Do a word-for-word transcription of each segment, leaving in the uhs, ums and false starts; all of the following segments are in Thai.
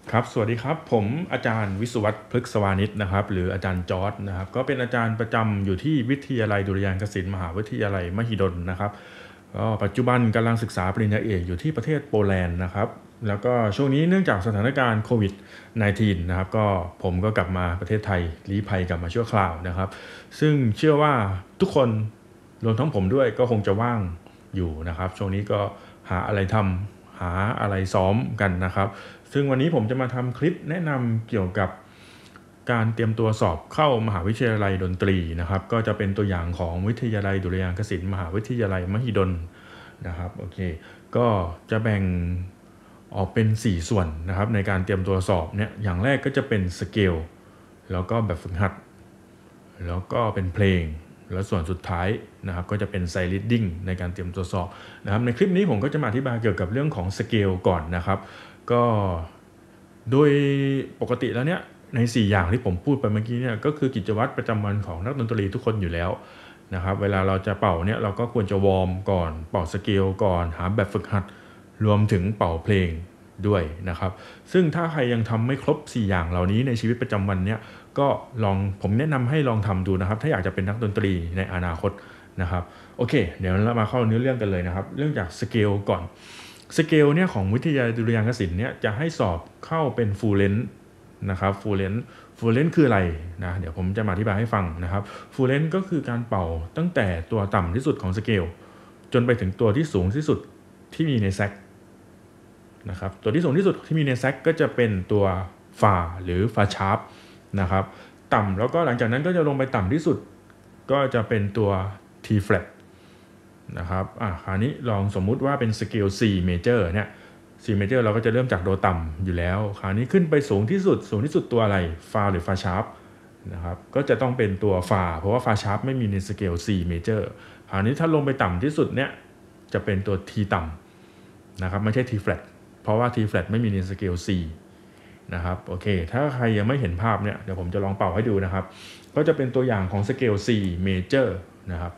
ครับสวัสดีครับผมอาจารย์วิศวัตรพฤกษวานิชนะครับหรืออาจารย์จอร์จนะครับก็เป็นอาจารย์ประจำอยู่ที่วิทยาลัยดุริยางคศิลป์มหาวิทยาลัยมหิดลนะครับก็ปัจจุบันกำลังศึกษาปริญญาเอกอยู่ที่ประเทศโปแลนด์นะครับแล้วก็ช่วงนี้เนื่องจากสถานการณ์โควิด สิบเก้า นะครับก็ผมก็กลับมาประเทศไทยลี้ภัยกลับมาชั่วคราวนะครับซึ่งเชื่อว่าทุกคนรวมทั้งผมด้วยก็คงจะว่างอยู่นะครับช่วงนี้ก็หาอะไรทำหาอะไรซ้อมกันนะครับซึ่งวันนี้ผมจะมาทำคลิปแนะนำเกี่ยวกับการเตรียมตัวสอบเข้ามหาวิทยาลัยดนตรีนะครับก็จะเป็นตัวอย่างของวิทยาลัยดุริยางคศิลป์มหาวิทยาลัยมหิดลนะครับโอเคก็จะแบ่งออกเป็นสี่ส่วนนะครับในการเตรียมตัวสอบเนี่ยอย่างแรกก็จะเป็นสเกลแล้วก็แบบฝึกหัดแล้วก็เป็นเพลงแล้วส่วนสุดท้ายนะครับก็จะเป็นไซลิดดิ้งในการเตรียมตัวสอบนะครับในคลิปนี้ผมก็จะมาอธิบายเกี่ยวกับเรื่องของสเกลก่อนนะครับก็โดยปกติแล้วเนี่ยในสี่อย่างที่ผมพูดไปเมื่อกี้เนี่ยก็คือกิจวัตรประจำวันของนักดนตรีทุกคนอยู่แล้วนะครับเวลาเราจะเป่าเนี่ยเราก็ควรจะวอร์มก่อนเป่าสเกลก่อนหาแบบฝึกหัดรวมถึงเป่าเพลงด้วยนะครับซึ่งถ้าใครยังทำไม่ครบสี่อย่างเหล่านี้ในชีวิตประจำวันเนี่ยก็ลองผมแนะนำให้ลองทำดูนะครับถ้าอยากจะเป็นนักดนตรีในอนาคตนะครับโอเคเดี๋ยวเรามาเข้าเนื้อเรื่องกันเลยนะครับเรื่องจากสเกลก่อนสเกลเนี่ยของวิทยาลัยดุริยางคศิลป์เนี่ยจะให้สอบเข้าเป็นฟูลเลนซ์นะครับฟูลเลนซ์ฟูลเลนซ์คืออะไรนะเดี๋ยวผมจะมาอธิบายให้ฟังนะครับฟูลเลนซ์ก็คือการเป่าตั้งแต่ตัวต่ำที่สุดของสเกลจนไปถึงตัวที่สูงที่สุดที่มีในแซกนะครับตัวที่สูงที่สุดที่มีในแซกก็จะเป็นตัวฟาหรือฟาชาร์ปนะครับต่ำแล้วก็หลังจากนั้นก็จะลงไปต่ำที่สุดก็จะเป็นตัว T flat นะครับอ่ะคราวนี้ลองสมมุติว่าเป็นสเกล C major เนี่ย C major เราก็จะเริ่มจากโดต่ำอยู่แล้วคราวนี้ขึ้นไปสูงที่สุดสูงที่สุดตัวอะไรฟาหรือฟาชาร์ปนะครับก็จะต้องเป็นตัวฟาเพราะว่าฟาชาร์ปไม่มีในสเกล C major คราวนี้ถ้าลงไปต่ำที่สุดเนี่ยจะเป็นตัว T ต่ำนะครับไม่ใช่ T flat เพราะว่า T flat ไม่มีในสเกล C นะครับโอเคถ้าใครยังไม่เห็นภาพเนี่ยเดี๋ยวผมจะลองเป่าให้ดูนะครับก็จะเป็นตัวอย่างของสเกล C major นะครับ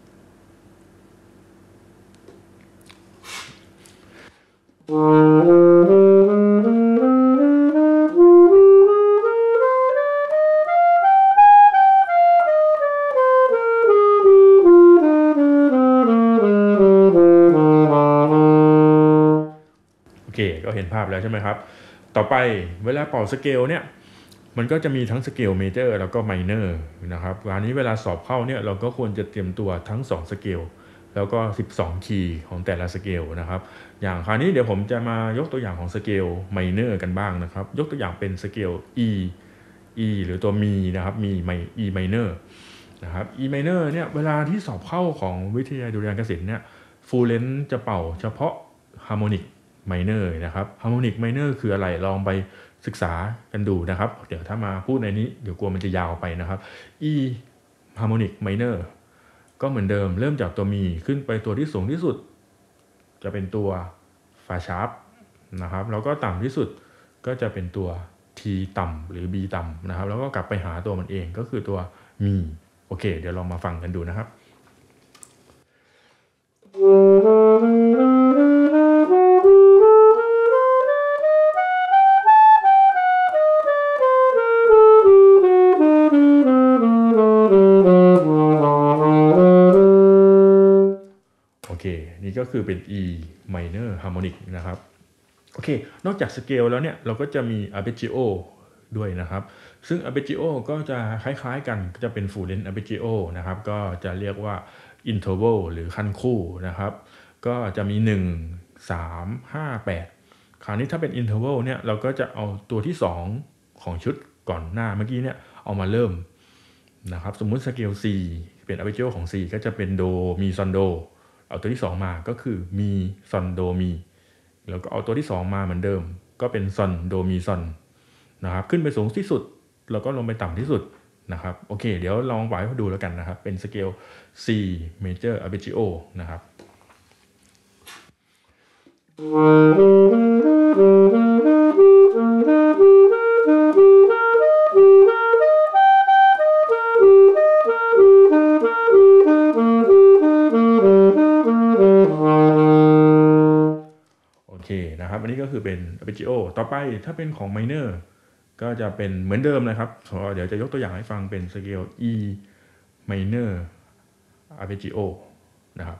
โอเคก็เห็นภาพแล้วใช่ไหมครับต่อไปเวลาเป่าสเกลเนี่ยมันก็จะมีทั้งสเกลเมเจอร์แล้วก็ไมเนอร์นะครับงานนี้เวลาสอบเข้าเนี่ยเราก็ควรจะเตรียมตัวทั้งสองสเกลแล้วก็สิบสองคีย์ของแต่ละสเกลนะครับอย่างคราวนี้เดี๋ยวผมจะมายกตัวอย่างของสเกลไมเนอร์กันบ้างนะครับยกตัวอย่างเป็นสเกล E E หรือตัวมีนะครับมี E minor นะครับ E minor เนี่ยเวลาที่สอบเข้าของวิทยาลัยดุริยางคศิลป์เนี่ยฟูลเลนซ์จะเป่าเฉพาะฮาร์โมนิกไมเนอร์นะครับฮาร์โมนิกไมเนอร์คืออะไรลองไปศึกษากันดูนะครับเดี๋ยวถ้ามาพูดในนี้เดี๋ยวกลัวมันจะยาวไปนะครับ E harmonic minor ก็เหมือนเดิมเริ่มจากตัวมีขึ้นไปตัวที่สูงที่สุดจะเป็นตัวฟาชาร์ปนะครับแล้วก็ต่ำที่สุดก็จะเป็นตัว T ต่ำหรือ B ต่ำนะครับแล้วก็กลับไปหาตัวมันเองก็คือตัวมีโอเคเดี๋ยวลองมาฟังกันดูนะครับนี่ก็คือเป็น E minor harmonic นะครับโอเคนอกจากสเกลแล้วเนี่ยเราก็จะมี arpeggio ด้วยนะครับซึ่ง arpeggio ก็จะคล้ายๆกันก็จะเป็น full length arpeggio นะครับก็จะเรียกว่า interval หรือขั้นคู่นะครับก็จะมีหนึ่ง สาม ห้า แปดคราวนี้ถ้าเป็น interval เนี่ยเราก็จะเอาตัวที่สองของชุดก่อนหน้าเมื่อกี้เนี่ยเอามาเริ่มนะครับสมมุติสเกล C เป็น arpeggio ของ C ก็จะเป็นโดมีซอนโดเอาตัวที่สองมาก็คือมีซอนโดมีแล้วก็เอาตัวที่สองมาเหมือนเดิมก็เป็นซอนโดมีซอนนะครับขึ้นไปสูงที่สุดแล้วก็ลงไปต่ำที่สุดนะครับโอเคเดี๋ยวลองปล่อยให้ดูแล้วกันนะครับเป็นสเกล C major arpeggio นะครับโอเคนะครับอันนี้ก็คือเป็น arpeggio arpeggio ต่อไปถ้าเป็นของ minor ก็จะเป็นเหมือนเดิมนะครับเดี๋ยวจะยกตัวอย่างให้ฟังเป็นสเกล E minor arpeggio นะครับ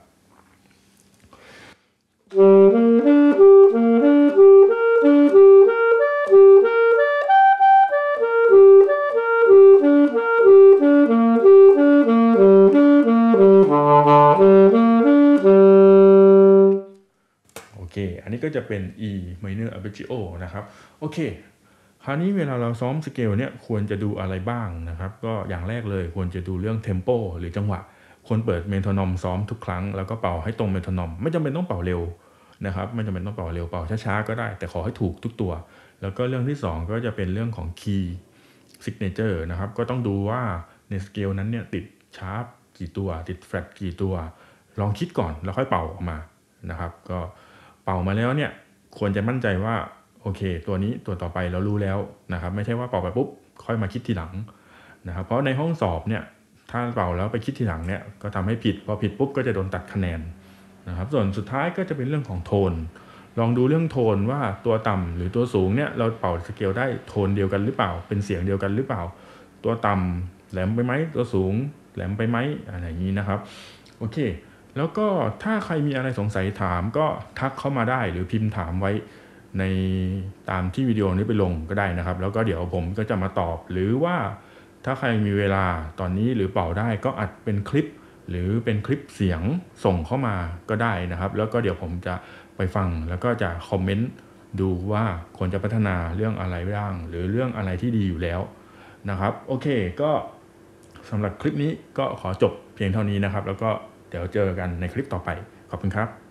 โอเคอันนี้ก็จะเป็น E minor arpeggio นะครับโอเคคราวนี้เวลาเราซ้อมสเกลเนี่ยควรจะดูอะไรบ้างนะครับก็อย่างแรกเลยควรจะดูเรื่องเทมโปหรือจังหวะควรเปิดเมโทรนอมซ้อมทุกครั้งแล้วก็เป่าให้ตรงเมโทรนอมไม่จำเป็นต้องเป่าเร็วนะครับไม่จำเป็นต้องเป่าเร็วเป่าช้าๆก็ได้แต่ขอให้ถูกทุกตัวแล้วก็เรื่องที่สองก็จะเป็นเรื่องของคีย์ซิกเนเจอร์นะครับก็ต้องดูว่าในสเกลนั้นเนี่ยติดชาร์ปกี่ตัวติดแฟลตกี่ตัวลองคิดก่อนแล้วค่อยเป่าออกมานะครับก็เป่ามาแล้วเนี่ยควรจะมั่นใจว่าโอเคตัวนี้ตัวต่อไปเรารู้แล้วนะครับไม่ใช่ว่าเป่าไปปุ๊บค่อยมาคิดทีหลังนะครับเพราะในห้องสอบเนี่ยถ้าเป่าแล้วไปคิดทีหลังเนี่ยก็ทำให้ผิดพอผิดปุ๊บก็จะโดนตัดคะแนนนะครับส่วนสุดท้ายก็จะเป็นเรื่องของโทนลองดูเรื่องโทนว่าตัวต่ำหรือตัวสูงเนี่ยเราเป่าสเกลได้โทนเดียวกันหรือเปล่าเป็นเสียงเดียวกันหรือเปล่าตัวต่ำแหลมไปไหมตัวสูงแหลมไปไหมอะไรอย่างนี้นะครับโอเคแล้วก็ถ้าใครมีอะไรสงสัยถามก็ทักเข้ามาได้หรือพิมพ์ถามไว้ในตามที่วิดีโอนี้ไปลงก็ได้นะครับแล้วก็เดี๋ยวผมก็จะมาตอบหรือว่าถ้าใครมีเวลาตอนนี้หรือเป่าได้ก็อัดเป็นคลิปหรือเป็นคลิปเสียงส่งเข้ามาก็ได้นะครับแล้วก็เดี๋ยวผมจะไปฟังแล้วก็จะคอมเมนต์ดูว่าควรจะพัฒนาเรื่องอะไรบ้างหรือเรื่องอะไรที่ดีอยู่แล้วนะครับโอเคก็สำหรับคลิปนี้ก็ขอจบเพียงเท่านี้นะครับแล้วก็เดี๋ยวเจอกันในคลิปต่อไปขอบคุณครับ